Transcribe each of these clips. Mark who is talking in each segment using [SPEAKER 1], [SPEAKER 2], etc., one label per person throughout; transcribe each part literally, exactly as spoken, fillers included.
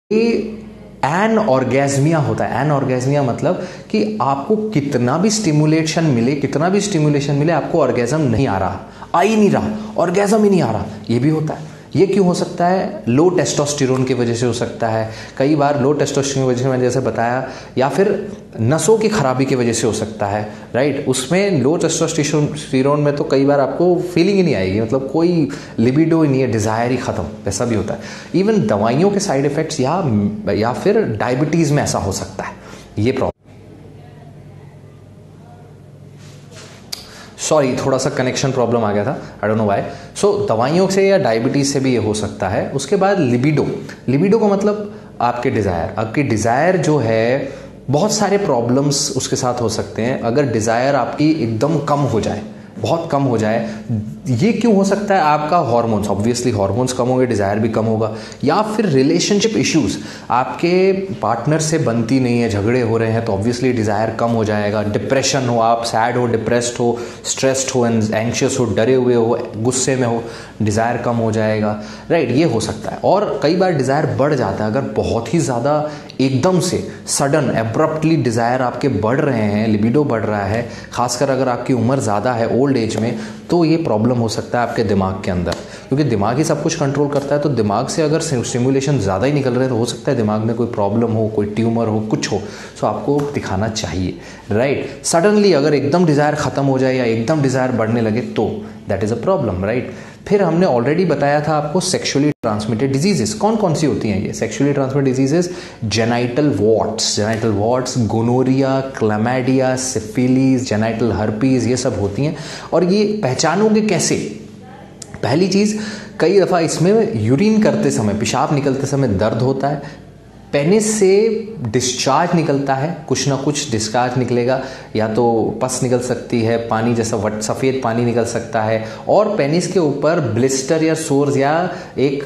[SPEAKER 1] ये एन ऑर्गेज्मिया होता है। एन ऑर्गेज्मिया मतलब कि आपको कितना भी स्टिमुलेशन मिले कितना भी स्टिमुलेशन मिले आपको ऑर्गेज्म नहीं आ रहा, आ ही नहीं रहा, ऑर्गेज्म ही नहीं आ रहा, ये भी होता है। ये क्यों हो सकता है? लो टेस्टोस्टेरोन की वजह से हो सकता है, कई बार लो टेस्टोस्टेरोन की वजह से मैंने जैसे बताया, या फिर नसों की खराबी की वजह से हो सकता है, राइट। उसमें लो टेस्टोस्टेरोन में तो कई बार आपको फीलिंग ही नहीं आएगी, मतलब कोई लिबिडो ही नहीं है, डिज़ायर ही खत्म, ऐसा भी होता है। इवन दवाइयों के साइड इफेक्ट्स या या फिर डायबिटीज़ में ऐसा हो सकता है, ये प्रॉब्लम। सॉरी, थोड़ा सा कनेक्शन प्रॉब्लम आ गया था, I don't know why. So दवाइयों से या डायबिटीज़ से भी ये हो सकता है। उसके बाद लिबिडो, लिबिडो का मतलब आपके डिज़ायर, आपकी डिज़ायर जो है, बहुत सारे प्रॉब्लम्स उसके साथ हो सकते हैं। अगर डिज़ायर आपकी एकदम कम हो जाए, बहुत कम हो जाए, ये क्यों हो सकता है? आपका हार्मोन्स, ऑब्वियसली हार्मोन्स कम होंगे, डिज़ायर भी कम होगा, या फिर रिलेशनशिप इश्यूज, आपके पार्टनर से बनती नहीं है, झगड़े हो रहे हैं, तो ऑब्वियसली डिज़ायर कम हो जाएगा। डिप्रेशन हो, आप सैड हो, डिप्रेस्ड हो, स्ट्रेस्ड हो, एंग्शियस हो, डरे हुए हो, गुस्से में हो, डिज़ायर कम हो जाएगा, राइट, ये हो सकता है। और कई बार डिज़ायर बढ़ जाता है, अगर बहुत ही ज़्यादा एकदम से सडन एब्रप्टली डिज़ायर आपके बढ़ रहे हैं, लिबिडो बढ़ रहा है, खासकर अगर आपकी उम्र ज़्यादा है, ओल्ड एज में, तो ये प्रॉब्लम हो सकता है आपके दिमाग के अंदर, क्योंकि दिमाग ही सब कुछ कंट्रोल करता है। तो दिमाग से अगर स्टिमुलेशन ज़्यादा ही निकल रहे हैं तो हो सकता है दिमाग में कोई प्रॉब्लम हो, कोई ट्यूमर हो, कुछ हो, सो आपको दिखाना चाहिए, राइट। सडनली अगर एकदम डिज़ायर ख़त्म हो जाए या एकदम डिज़ायर बढ़ने लगे तो that is a problem, right. फिर हमने ऑलरेडी बताया था आपको सेक्सुअली ट्रांसमिटेड डिजीजेस कौन कौन सी होती हैं। ये sexually transmitted diseases, genital warts, genital warts, gonorrhoea, chlamydia, syphilis, genital herpes, ये सब होती हैं। और ये पहचानोगे कैसे? पहली चीज़, कई दफ़ा इसमें यूरिन करते समय, पेशाब निकलते समय दर्द होता है, पेनिस से डिस्चार्ज निकलता है, कुछ ना कुछ डिस्चार्ज निकलेगा, या तो पस निकल सकती है, पानी जैसा वट सफ़ेद पानी निकल सकता है, और पेनिस के ऊपर ब्लिस्टर या सोर्स या एक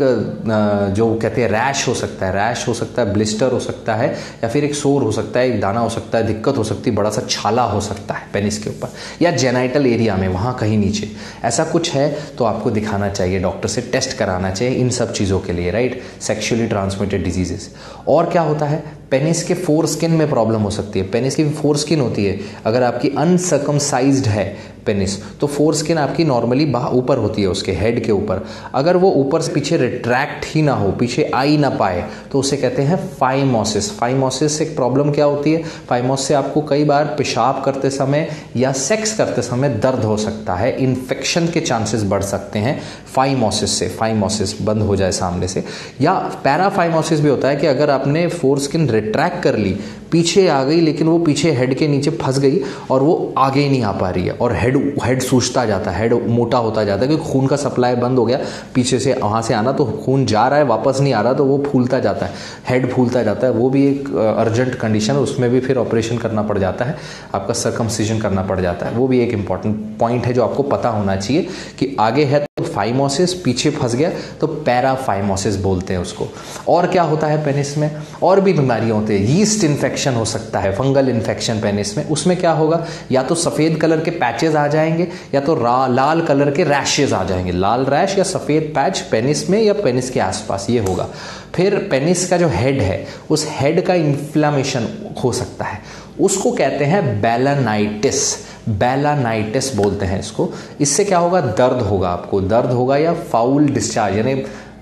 [SPEAKER 1] जो कहते हैं रैश हो सकता है, रैश हो सकता है, ब्लिस्टर हो सकता है, या फिर एक सोर हो सकता है, एक दाना हो सकता है, दिक्कत हो सकती है, बड़ा सा छाला हो सकता है पेनिस के ऊपर या जेनाइटल एरिया में, वहाँ कहीं नीचे। ऐसा कुछ है तो आपको दिखाना चाहिए, डॉक्टर से टेस्ट कराना चाहिए इन सब चीज़ों के लिए, राइट। Sexually transmitted diseases. और क्या होता है? पेनिस के फोर स्किन में प्रॉब्लम हो सकती है। पेनिस की फोर स्किन होती है, अगर आपकी अनसर्कमसाइज्ड है पेनिस, तो फोर स्किन आपकी नॉर्मली बाहर ऊपर होती है, उसके हेड के ऊपर। अगर वो ऊपर से पीछे रिट्रैक्ट ही ना हो, पीछे आ ही ना पाए, तो उसे कहते हैं फाइमोसिस। फाइमोसिस से एक प्रॉब्लम क्या होती है? फाइमोसिस से आपको कई बार पेशाब करते समय या सेक्स करते समय दर्द हो सकता है, इन्फेक्शन के चांसेस बढ़ सकते हैं फाइमोसिस से, फाइमोसिस बंद हो जाए सामने से। या पैराफाइमोसिस भी होता है कि अगर आपने फोर स्किन रिट्रैक्ट कर ली, पीछे आ गई, लेकिन वो पीछे हेड के नीचे फंस गई और वो आगे ही नहीं आ पा रही है, और हेड हेड सूजता जाता है, हेड मोटा होता जाता है, क्योंकि खून का सप्लाई बंद हो गया, पीछे से वहाँ से आना, तो खून जा रहा है वापस नहीं आ रहा, तो वो फूलता जाता है, हेड फूलता जाता है। वो भी एक अर्जेंट कंडीशन है, उसमें भी फिर ऑपरेशन करना पड़ जाता है, आपका सर्कमसिजन करना पड़ जाता है। वो भी एक इंपॉर्टेंट पॉइंट है जो आपको पता होना चाहिए कि आगे है तो फाइमोसिस, पीछे फंस गया तो पैराफाइमोसिस बोलते हैं उसको। और क्या होता है पेनिस में? और भी बीमारियां होती है, यीस्ट इन्फेक्शन हो सकता है, फंगल इन्फेक्शन पेनिस में। उसमें क्या होगा? या तो सफ़ेद कलर के पैचेस आ जाएंगे, या तो लाल कलर के रैशेज आ जाएंगे, लाल रैश या सफ़ेद पैच पेनिस में या पेनिस के आसपास, ये होगा। फिर पेनिस का जो हेड है, उस हेड का इन्फ्लेमेशन हो सकता है, उसको कहते हैं बेलानाइटिस, बेलानाइटिस बोलते हैं इसको। इससे क्या होगा? दर्द होगा, आपको दर्द होगा, या फाउल डिस्चार्ज, यानी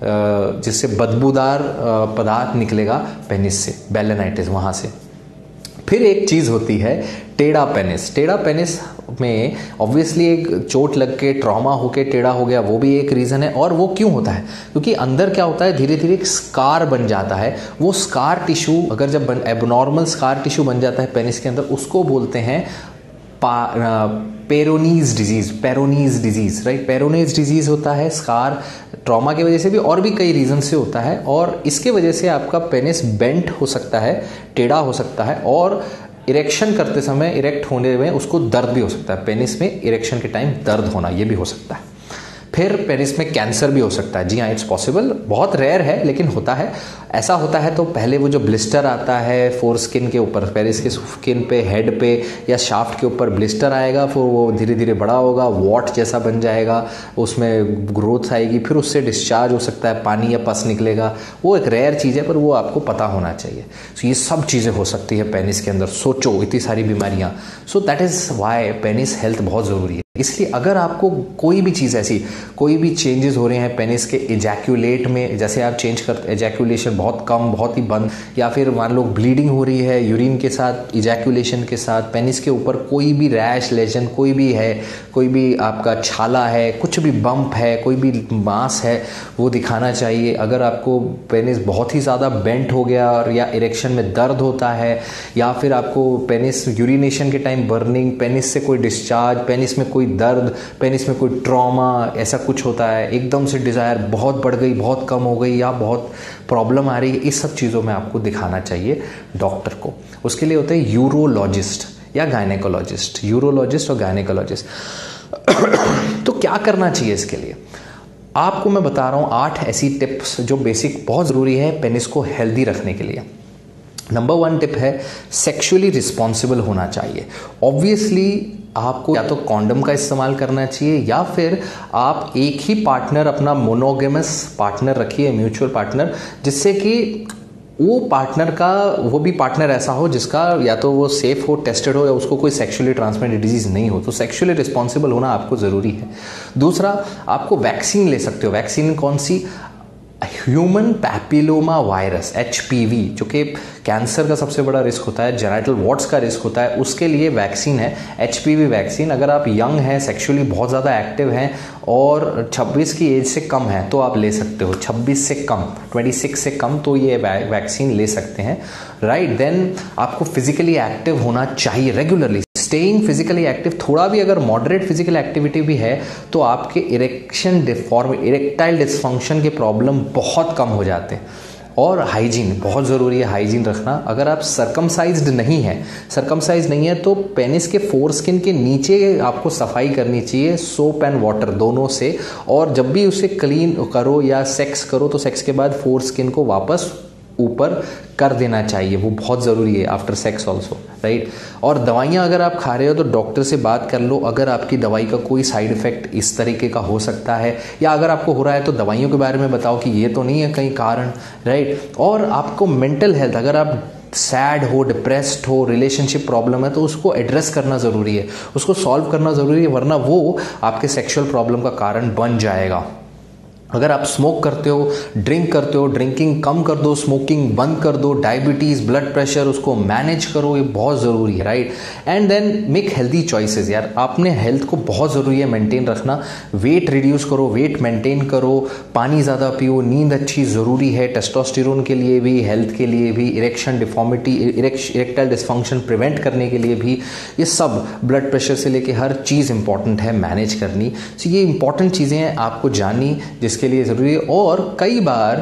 [SPEAKER 1] जिससे बदबूदार पदार्थ निकलेगा पेनिस से, बेलानाइटिस वहाँ से। फिर एक चीज़ होती है टेढ़ा पेनिस। टेढ़ा पेनिस में ऑब्वियसली एक चोट लग के, ट्रॉमा होके टेढ़ा हो गया, वो भी एक रीज़न है। और वो क्यों होता है? क्योंकि अंदर क्या होता है, धीरे धीरे एक स्कार बन जाता है। वो स्कार टिश्यू, अगर जब एबनॉर्मल स्कार टिश्यू बन जाता है पेनिस के अंदर, उसको बोलते हैं Peyronie's disease, Peyronie's disease, right. Peyronie's disease होता है स्कार ट्रॉमा की वजह से भी, और भी कई रीजन से होता है, और इसके वजह से आपका पेनिस बेंट हो सकता है, टेढ़ा हो सकता है, और इरेक्शन करते समय, इरेक्ट होने में उसको दर्द भी हो सकता है, पेनिस में इरेक्शन के टाइम दर्द होना, ये भी हो सकता है। फिर पेनिस में कैंसर भी हो सकता है। जी हाँ, इट्स पॉसिबल, बहुत रेयर है लेकिन होता है। ऐसा होता है तो पहले वो जो ब्लिस्टर आता है फोर स्किन के ऊपर, पेनिस के स्किन पे, हेड पे या शाफ्ट के ऊपर ब्लिस्टर आएगा, फिर वो धीरे धीरे बड़ा होगा, वॉट जैसा बन जाएगा, उसमें ग्रोथ आएगी, फिर उससे डिस्चार्ज हो सकता है, पानी या पस निकलेगा। वो एक रेयर चीज़ है पर वो आपको पता होना चाहिए। सो so, ये सब चीज़ें हो सकती है पेनिस के अंदर। सोचो इतनी सारी बीमारियाँ। So that is why penis health बहुत ज़रूरी है। इसलिए अगर आपको कोई भी चीज़ ऐसी, कोई भी चेंजेस हो रहे हैं पेनिस के इजैक्यूलेट में, जैसे आप चेंज करते, इजैक्यूलेशन बहुत कम, बहुत ही बंद, या फिर मान लो ब्लीडिंग हो रही है यूरिन के साथ, इजैक्यूलेशन के साथ, पेनिस के ऊपर कोई भी रैश, लेजन कोई भी है, कोई भी आपका छाला है, कुछ भी बम्प है, कोई भी मांस है, वो दिखाना चाहिए। अगर आपको पेनिस बहुत ही ज़्यादा बेंट हो गया और या इरेक्शन में दर्द होता है, या फिर आपको पेनिस यूरिनेशन के टाइम बर्निंग, पेनिस से कोई डिस्चार्ज, पेनिस में कोई दर्द, पेनिस में कोई ट्रॉमा, ऐसा कुछ होता है, एकदम से डिज़ायर बहुत बढ़ गई, बहुत कम हो गई, या बहुत प्रॉब्लम आ रही है, इस सब चीज़ों में आपको दिखाना चाहिए डॉक्टर को। उसके लिए होते हैं यूरोलॉजिस्ट या गायनेकोलॉजिस्ट, यूरोलॉजिस्ट और गायनेकोलॉजिस्ट। तो क्या करना चाहिए इसके लिए? आपको मैं बता रहा हूँ आठ ऐसी टिप्स जो बेसिक बहुत ज़रूरी है पेनिस को हेल्दी रखने के लिए। नंबर वन टिप है सेक्सुअली रिस्पॉन्सिबल होना चाहिए। ऑब्वियसली आपको या तो कॉन्डम का इस्तेमाल करना चाहिए, या फिर आप एक ही पार्टनर, अपना मोनोगेमस पार्टनर रखिए, म्यूचुअल पार्टनर, जिससे कि वो पार्टनर का वो भी पार्टनर ऐसा हो जिसका या तो वो सेफ हो, टेस्टेड हो, या उसको कोई सेक्सुअली ट्रांसमिटेड डिजीज नहीं हो। तो सेक्सुअली रिस्पॉन्सिबल होना आपको ज़रूरी है। दूसरा, आपको वैक्सीन ले सकते हो। वैक्सीन कौन सी? Human papilloma virus, H P V, जो कि कैंसर का सबसे बड़ा रिस्क होता है, जेनाइटल वॉट्स का रिस्क होता है, उसके लिए वैक्सीन है, एच पी वी वैक्सीन। अगर आप यंग हैं, सेक्सुअली बहुत ज़्यादा एक्टिव हैं और छब्बीस की एज से कम है तो आप ले सकते हो। छब्बीस से कम, छब्बीस से कम, तो ये वैक्सीन ले सकते हैं, राइट। देन आपको फिजिकली एक्टिव होना चाहिए रेगुलरली। स्टेइंग फिजिकली एक्टिव, थोड़ा भी अगर मॉडरेट फिजिकल एक्टिविटी भी है तो आपके इरेक्शन डिफॉर्म इरेक्टाइल डिसफंक्शन के प्रॉब्लम बहुत कम हो जाते हैं। और हाइजीन बहुत ज़रूरी है, हाइजीन रखना। अगर आप सरकमसाइज्ड नहीं है सरकमसाइज नहीं है तो पेनिस के फोर स्किन के नीचे आपको सफाई करनी चाहिए, सोप एंड वाटर दोनों से। और जब भी उसे क्लीन करो या सेक्स करो तो सेक्स के बाद फोर स्किन को वापस ऊपर कर देना चाहिए, वो बहुत ज़रूरी है आफ्टर सेक्स ऑल्सो, राइट। और दवाइयाँ अगर आप खा रहे हो तो डॉक्टर से बात कर लो, अगर आपकी दवाई का कोई साइड इफ़ेक्ट इस तरीके का हो सकता है, या अगर आपको हो रहा है तो दवाइयों के बारे में बताओ कि ये तो नहीं है कहीं कारण, राइट। और आपको मेंटल हेल्थ, अगर आप सैड हो, डिप्रेस्ड हो, रिलेशनशिप प्रॉब्लम है तो उसको एड्रेस करना ज़रूरी है, उसको सॉल्व करना ज़रूरी है, वरना वो आपके सेक्शुअल प्रॉब्लम का कारण बन जाएगा। अगर आप स्मोक करते हो, ड्रिंक करते हो, ड्रिंकिंग कम कर दो, स्मोकिंग बंद कर दो, डायबिटीज़, ब्लड प्रेशर, उसको मैनेज करो, ये बहुत ज़रूरी है, right. And then make healthy choices. यार आपने हेल्थ को बहुत ज़रूरी है मेंटेन रखना। वेट रिड्यूस करो, वेट मेंटेन करो, पानी ज़्यादा पियो, नींद अच्छी ज़रूरी है टेस्टोस्टेरोन के लिए भी, हेल्थ के लिए भी, erection deformity, erectile dysfunction prevent करने के लिए भी, ये सब, ब्लड प्रेशर से लेके हर चीज़ इंपॉर्टेंट है मैनेज करनी। सो ये इंपॉर्टेंट चीज़ें हैं आपको जाननी, जिसके लिए ज़रूरी है। और कई बार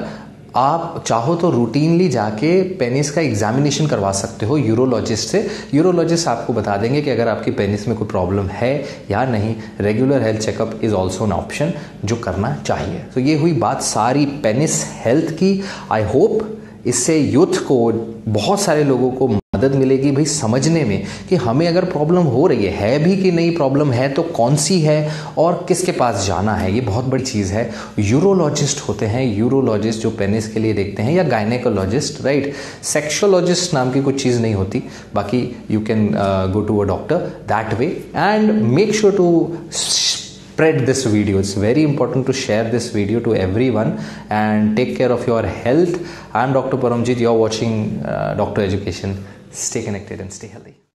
[SPEAKER 1] आप चाहो तो रूटीनली जाके पेनिस का एग्जामिनेशन करवा सकते हो यूरोलॉजिस्ट से। यूरोलॉजिस्ट आपको बता देंगे कि अगर आपकी पेनिस में कोई प्रॉब्लम है या नहीं। Regular health checkup is also an option जो करना चाहिए। तो ये हुई बात सारी पेनिस हेल्थ की। आई होप इससे यूथ को, बहुत सारे लोगों को मदद मिलेगी भाई समझने में कि हमें अगर प्रॉब्लम हो रही है, है भी कि नहीं प्रॉब्लम है तो कौन सी है और किसके पास जाना है। ये बहुत बड़ी चीज़ है। यूरोलॉजिस्ट होते हैं, यूरोलॉजिस्ट जो पेनिस के लिए देखते हैं, या गायनेकोलॉजिस्ट, राइट। सेक्सोलॉजिस्ट नाम की कुछ चीज़ नहीं होती। बाकी you can go to a doctor that way and make sure to spread this video. It's very important to share this video to everyone and take care of your health. I'm Doctor Paramjit. You're watching uh, Doctor Education. Stay connected and stay healthy.